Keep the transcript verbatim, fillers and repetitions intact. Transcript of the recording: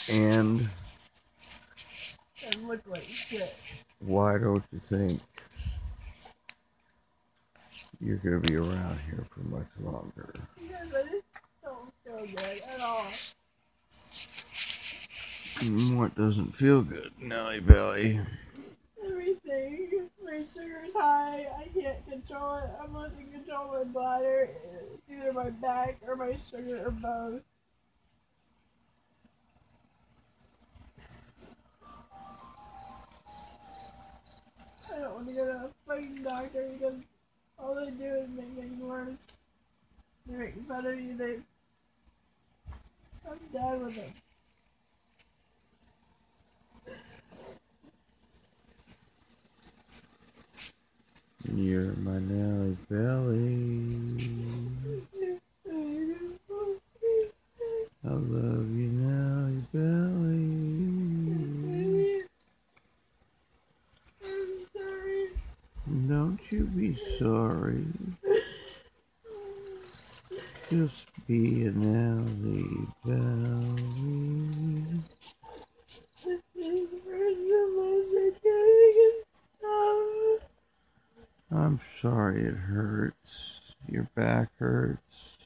And and look like shit. Why don't you think you're going to be around here for much longer? Because I just don't feel good at all. What doesn't feel good, Nelly Belly? Everything. My sugar's high. I can't control it. I'm losing control of my bladder. It's either my back or my sugar or both. I don't want to go to a fucking doctor because all they do is make things worse. They make fun of you. They. I'm done with it. You're my Nelly Belly. I love you, Nelly Belly. I'm sorry. Don't you be sorry. Just be a Nelly Belly. I'm sorry it hurts. Your back hurts.